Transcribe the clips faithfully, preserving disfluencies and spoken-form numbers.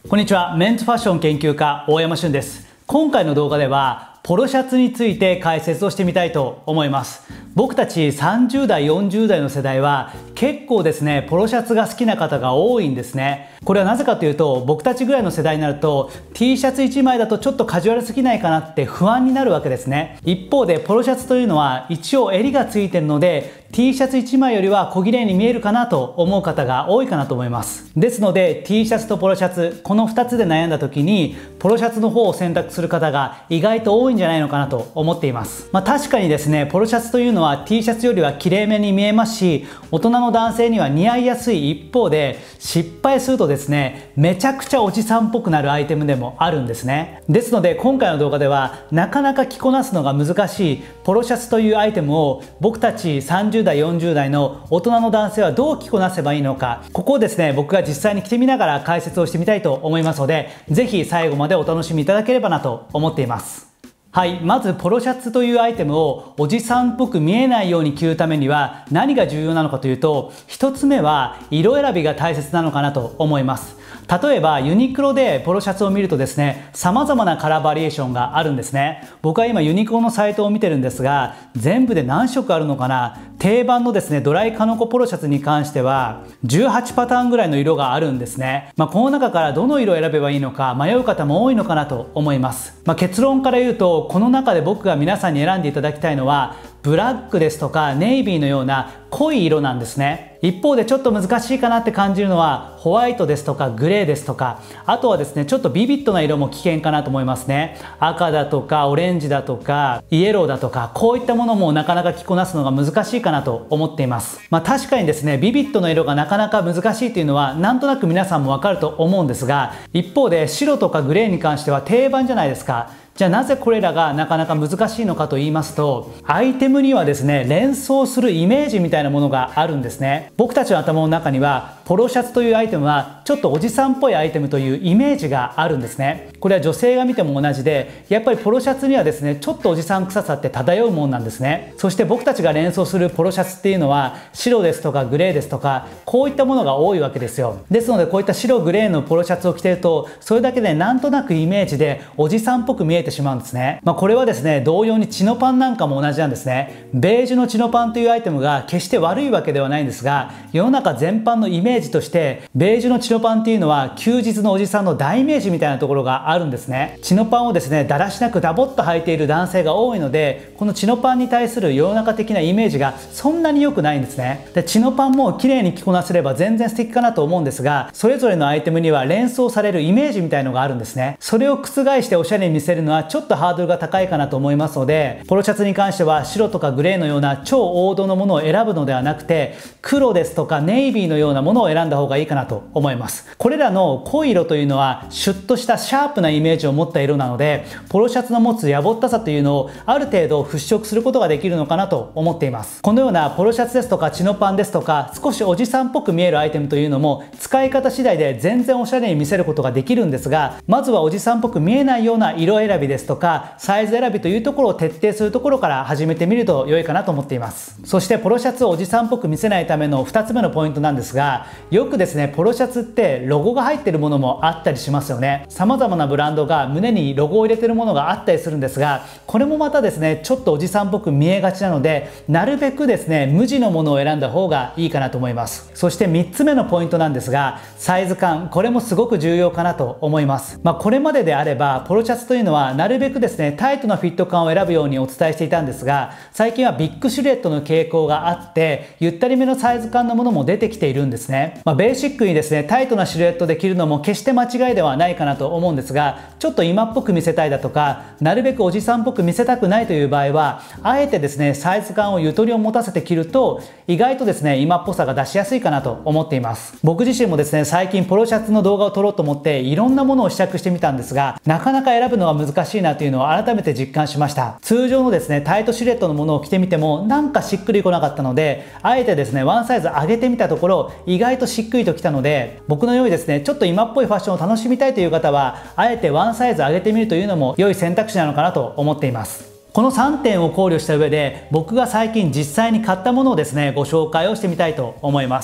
こんにちは。メンズファッション研究家大山俊です。今回の動画ではポロシャツについて解説をしてみたいと思います。僕たちさんじゅう代よんじゅう代の世代は結構ですねポロシャツが好きな方が多いんですね。これはなぜかというと、僕たちぐらいの世代になると T シャツいちまいだとちょっとカジュアルすぎないかなって不安になるわけですね。一方でポロシャツというのは一応襟がついてるので T シャツいちまいよりは小綺麗に見えるかなと思う方が多いかなと思います。ですので T シャツとポロシャツ、このふたつで悩んだ時にポロシャツの方を選択する方が意外と多いんじゃないのかなと思っています。まあ確かにですね、ポロシャツというのは T シャツよりは綺麗めに見えますし、大人の男性には似合いやすい一方で、失敗するとですねめちゃくちゃおじさんっぽくなるアイテムでもあるんですね。ですので今回の動画ではなかなか着こなすのが難しいポロシャツというアイテムを僕たちさんじゅう代よんじゅう代の大人の男性はどう着こなせばいいのか、ここをですね僕が実際に着てみながら解説をしてみたいと思いますので、ぜひ最後までお楽しみいただければなと思っています。はい、まずポロシャツというアイテムをおじさんっぽく見えないように着るためには何が重要なのかというと、ひとつめは色選びが大切なのかなと思います。例えばユニクロでポロシャツを見るとですね、様々なカラーバリエーションがあるんですね。僕は今ユニクロのサイトを見てるんですが、全部で何色あるのかな。定番のですねドライカノコポロシャツに関してはじゅうはちパターンぐらいの色があるんですね。まあ、この中からどの色を選べばいいのか迷う方も多いのかなと思います。まあ、結論から言うと、この中で僕が皆さんに選んでいただきたいのはブラックですとかネイビーのような濃い色なんですね。一方でちょっと難しいかなって感じるのはホワイトですとかグレーですとか、あとはですねちょっとビビッドな色も危険かなと思いますね。赤だとかオレンジだとかイエローだとか、こういったものもなかなか着こなすのが難しいかなと思っています。まあ確かにですねビビッドの色がなかなか難しいというのはなんとなく皆さんもわかると思うんですが、一方で白とかグレーに関しては定番じゃないですか。じゃあなぜこれらがなかなか難しいのかと言いますと、アイテムにはですね連想するイメージみたいなものがあるんですね。僕たちの頭の中にはポロシャツというアイテムはちょっとおじさんっぽいアイテムというイメージがあるんですね。これは女性が見ても同じで、やっぱりポロシャツにはですねちょっとおじさん臭さって漂うもんなんですね。そして僕たちが連想するポロシャツっていうのは白ですとかグレーですとか、こういったものが多いわけですよ。ですのでこういった白グレーのポロシャツを着てると、それだけでなんとなくイメージでおじさんっぽく見えてしまうんですね。まあ、これはですね同様にチノパンなんかも同じなんですね。ベージュのチノパンというアイテムが決して悪いわけではないんですが、世の中全般のイメージとしてベージュのチノパンっていうのは休日のおじさんの代名詞みたいなところがあるんですね。チノパンをですねだらしなくダボっと履いている男性が多いので、このチノパンに対する世の中的なイメージがそんなに良くないんですね。でチノパンも綺麗に着こなせれば全然素敵かなと思うんですが、それぞれのアイテムには連想されるイメージみたいのがあるんですね。それを覆しておしゃれに見せるのはちょっとハードルが高いかなと思いますので、ポロシャツに関しては白とかグレーのような超王道のものを選ぶのではなくて、黒ですとかネイビーのようなものを選んだ方がいいかなと思います。これらの濃い色というのはシュッとしたシャープなイメージを持った色なので、ポロシャツの持つやぼったさというのをある程度払拭することができるのかなと思っています。このようなポロシャツですとかチノパンですとか、少しおじさんっぽく見えるアイテムというのも使い方次第で全然おしゃれに見せることができるんですが、まずはおじさんっぽく見えないような色選びですとかサイズ選びというところを徹底するところから始めてみると良いかなと思っています。そしてポロシャツをおじさんっぽく見せないためのふたつめのポイントなんですが、よくですねポロシャツってロゴが入っているものもあったりしますよね。様々なブランドが胸にロゴを入れているものがあったりするんですが、これもまたですねちょっとおじさんっぽく見えがちなので、なるべくですね無地のものを選んだ方がいいかなと思います。そしてみっつめのポイントなんですが、サイズ感、これもすごく重要かなと思います。まあ、これまでであればポロシャツというのはなるべくですねタイトなフィット感を選ぶようにお伝えしていたんですが、最近はビッグシルエットの傾向があってゆったりめのサイズ感のものも出てきているんですね。まあ、ベーシックにですねタイトなシルエットで着るのも決して間違いではないかなと思うんですが、ちょっと今っぽく見せたいだとかなるべくおじさんっぽく見せたくないという場合は、あえてですねサイズ感をゆとりを持たせて着ると意外とですね今っぽさが出しやすいかなと思っています。僕自身もですね最近ポロシャツの動画を撮ろうと思っていろんなものを試着してみたんですが、なかなか選ぶのは難しいなというのを改めて実感しました。通常のですねタイトシルエットのものを着てみてもなんかしっくりこなかったので、あえてですねワンサイズ上げてみたところ意外としっくりときたので、僕のようにですねちょっと今っぽいファッションを楽しみたいという方はあえてワンサイズ上げてみるというのも良い選択肢なのかなと思っています。このさんてんを考慮した上で僕が最近実際に買ったものをですねご紹介をしてみたいと思います。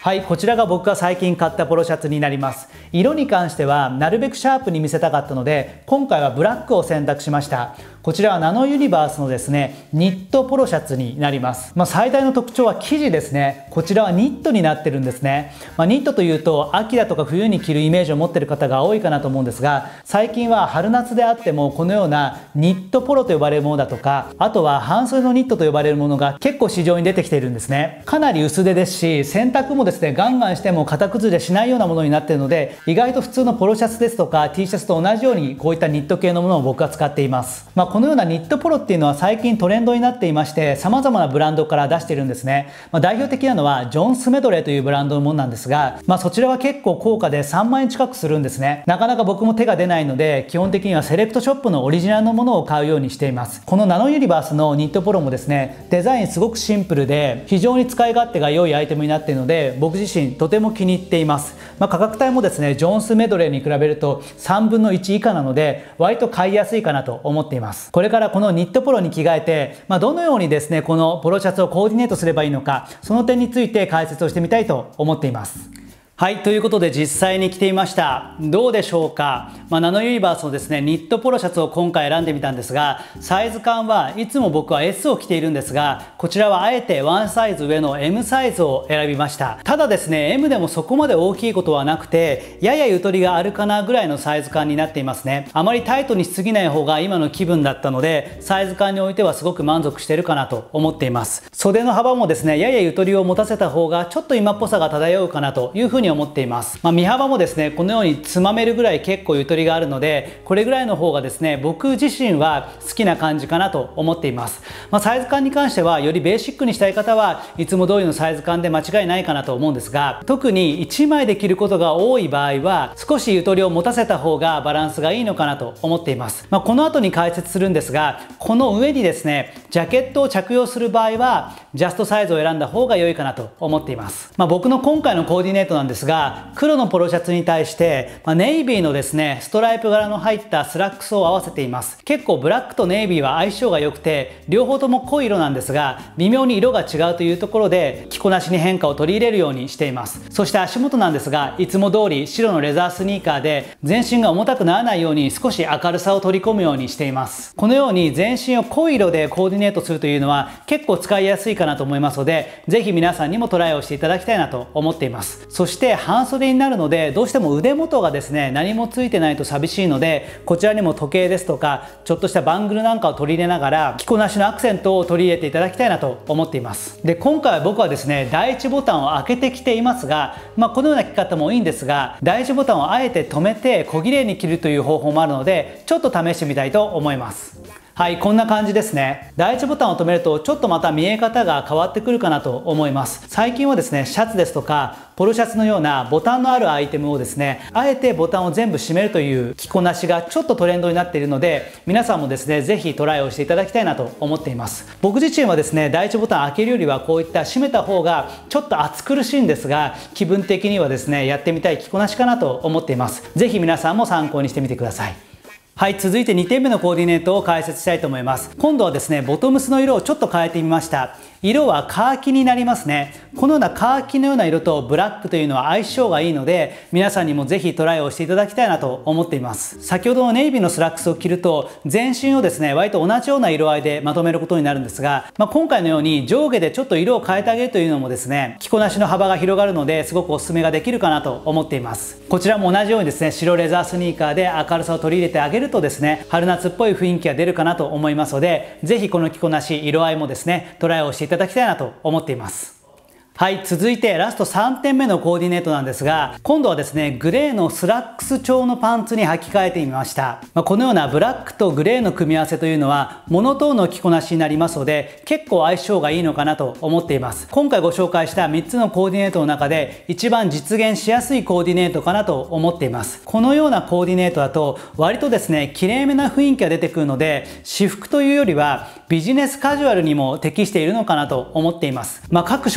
はい、こちらが僕が最近買ったポロシャツになります。色に関してはなるべくシャープに見せたかったので、今回はブラックを選択しました。こちらはナノユニバースのですね、ニットポロシャツになります。まあ、最大の特徴は生地ですね。こちらはニットになってるんですね。まあ、ニットというと秋だとか冬に着るイメージを持っている方が多いかなと思うんですが、最近は春夏であってもこのようなニットポロと呼ばれるものだとか、あとは半袖のニットと呼ばれるものが結構市場に出てきているんですね。かなり薄手ですし、洗濯もですね、ガンガンしても型崩れしないようなものになっているので、意外と普通のポロシャツですとか T シャツと同じようにこういったニット系のものを僕は使っています。まあ、このようなニットポロっていうのは最近トレンドになっていまして、様々なブランドから出しているんですね。まあ、代表的なのはジョンスメドレーというブランドのものなんですが、まあ、そちらは結構高価でさんまんえん近くするんですね。なかなか僕も手が出ないので、基本的にはセレクトショップのオリジナルのものを買うようにしています。このナノユニバースのニットポロもですね、デザインすごくシンプルで非常に使い勝手が良いアイテムになっているので、僕自身とても気に入っています。まあ、価格帯もですね、ジョンスメドレーに比べるとさんぶんのいち以下なので、割と買いやすいかなと思っています。これからこのニットポロに着替えて、まあ、どのようにですね、このポロシャツをコーディネートすればいいのか、その点について解説をしてみたいと思っています。はい、ということで実際に着てみました。どうでしょうか。まあ、ナノユニバースのですね、ニットポロシャツを今回選んでみたんですが、サイズ感はいつも僕は エス を着ているんですが、こちらはあえてワンサイズ上の エム サイズを選びました。ただですね、エム でもそこまで大きいことはなくて、ややゆとりがあるかなぐらいのサイズ感になっていますね。あまりタイトにしすぎない方が今の気分だったので、サイズ感においてはすごく満足しているかなと思っています。袖の幅もですね、ややゆとりを持たせた方がちょっと今っぽさが漂うかなというふうに思っています。まあ、身幅もですね、このようにつまめるぐらい結構ゆとりがあるので、これぐらいの方がですね、僕自身は好きな感じかなと思っています。まあ、サイズ感に関してはよりベーシックにしたい方はいつも通りのサイズ感で間違いないかなと思うんですが、特にいちまいで着ることが多い場合は少しゆとりを持たせた方がバランスがいいのかなと思っています。まあ、この後に解説するんですが、この上にですね、ジャケットを着用する場合はジャストサイズを選んだ方が良いかなと思っています。まあ、僕の今回のコーディネートなんですが、黒のポロシャツに対して、まあ、ネイビーのですね、ストライプ柄の入ったスラックスを合わせています。結構ブラックとネイビーは相性が良くて、両方とも濃い色なんですが、微妙に色が違うというところで、着こなしに変化を取り入れるようにしています。そして足元なんですが、いつも通り白のレザースニーカーで、全身が重たくならないように少し明るさを取り込むようにしています。このように全身を濃い色でコーディネートするというのは結構使いやすいかなと思いますので、ぜひ皆さんにもトライをしていただきたいなと思っています。そして半袖になるので、どうしても腕元がですね、何もついてないと寂しいので、こちらにも時計ですとかちょっとしたバングルなんかを取り入れながら着こなしのアクセントを取り入れていただきたいなと思っています。で、今回は僕はですね、第一ボタンを開けてきていますが、まあ、このような着方もいいんですが、第一ボタンをあえて止めて小綺麗に着るという方法もあるので、ちょっと試してみたいと思います。はい、こんな感じですね。第一ボタンを止めるとちょっとまた見え方が変わってくるかなと思います。最近はですね、シャツですとかポロシャツのようなボタンのあるアイテムをですね、あえてボタンを全部閉めるという着こなしがちょっとトレンドになっているので、皆さんもですね、ぜひトライをしていただきたいなと思っています。僕自身はですね、第一ボタン開けるよりはこういった閉めた方がちょっと暑苦しいんですが、気分的にはですね、やってみたい着こなしかなと思っています。ぜひ皆さんも参考にしてみてください。はい、続いてにてんめのコーディネートを解説したいと思います。今度はですね、ボトムスの色をちょっと変えてみました。色はカーキになりますね。このようなカーキのような色とブラックというのは相性がいいので、皆さんにもぜひトライをしていただきたいなと思っています。先ほどのネイビーのスラックスを着ると、全身をですね、割と同じような色合いでまとめることになるんですが、まあ、今回のように上下でちょっと色を変えてあげるというのもですね、着こなしの幅が広がるので、すごくおすすめができるかなと思っています。こちらも同じようにですね、白レザースニーカーで明るさを取り入れてあげるとですね、春夏っぽい雰囲気が出るかなと思いますので、ぜひこの着こなし、色合いもですね、トライをしていただきたいなと思っています。はい、続いてラストさんてんめのコーディネートなんですが、今度はですね、グレーのスラックス調のパンツに履き替えてみました。まあ、このようなブラックとグレーの組み合わせというのはモノトーンの着こなしになりますので、結構相性がいいのかなと思っています。今回ご紹介したみっつのコーディネートの中で一番実現しやすいコーディネートかなと思っています。このようなコーディネートだと割とですね、綺麗めな雰囲気が出てくるので、私服というよりはビジネスカジュアルにも適しているのかなと思っています。まあ、各職場の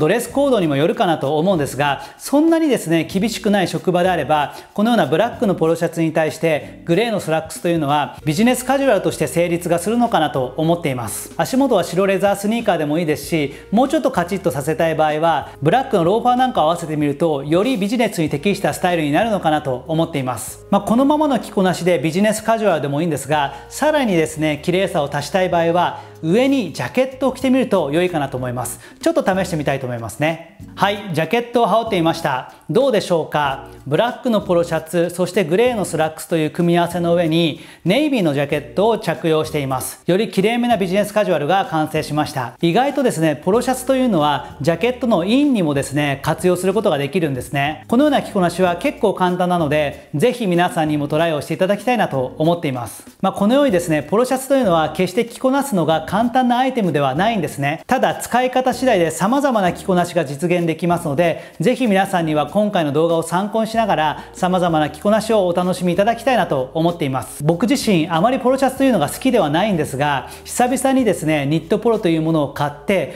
ドレスコードにもよるかなと思うんですが、そんなにですね厳しくない職場であれば、このようなブラックのポロシャツに対してグレーのスラックスというのはビジネスカジュアルとして成立がするのかなと思っています。足元は白レザースニーカーでもいいですし、もうちょっとカチッとさせたい場合はブラックのローファーなんかを合わせてみると、よりビジネスに適したスタイルになるのかなと思っています。まあ、このままの着こなしでビジネスカジュアルでもいいんですが、さらにですね綺麗さを足したい場合は上にジャケットを着てみると良いかなと思います。ちょっと試してみたいと思いますね。はい、ジャケットを羽織ってみました。どうでしょうか。ブラックのポロシャツ、そしてグレーのスラックスという組み合わせの上にネイビーのジャケットを着用しています。より綺麗めなビジネスカジュアルが完成しました。意外とですねポロシャツというのはジャケットのインにもですね活用することができるんですね。このような着こなしは結構簡単なので、ぜひ皆さんにもトライをしていただきたいなと思っています。まあ、このようにですねポロシャツというのは決して着こなすのが簡単なアイテムではないんですね。ただ使い方次第で様々な着こなしが実現できますので、ぜひ皆さんには今回の動画を参考にしながら様々な着こなしをお楽しみいただきたいなと思っています。僕自身あまりポロシャツというのが好きではないんですが、久々にですねニットポロというものを買って、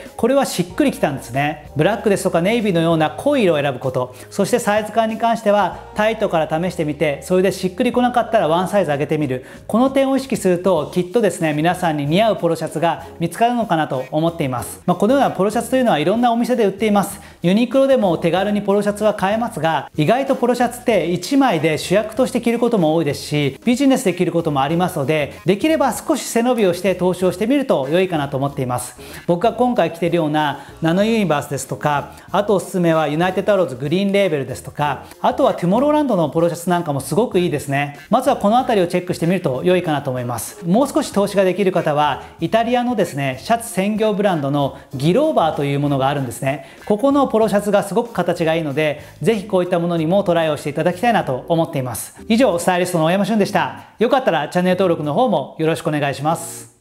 これはしっくりきたんですね。ブラックですとかネイビーのような濃い色を選ぶこと、そしてサイズ感に関してはタイトから試してみて、それでしっくりこなかったらワンサイズ上げてみる、この点を意識するときっとですね皆さんに似合うポロシャツが見つかるのかなと思っています。まあ、このようなポロシャツというのはいろんなお店で売っています。ユニクロでも手軽にポロシャツは買えますが、意外とポロシャツっていちまいで主役として着ることも多いですし、ビジネスで着ることもありますので、できれば少し背伸びをして投資をしてみると良いかなと思っています。僕が今回着ているようなナノユニバースですとか、あとおすすめはユナイテッドアローズグリーンレーベルですとか、あとはトゥモローランドのポロシャツなんかもすごくいいですね。まずはこの辺りをチェックしてみると良いかなと思います。もう少し投資ができる方はイタリアのですねシャツ専業ブランドのギローバーというものがあるんですね。ここのポロシャツがすごく形がいいので、ぜひこういったものにもトライをしていただきたいなと思っています。以上、スタイリストの大山俊でした。よかったらチャンネル登録の方もよろしくお願いします。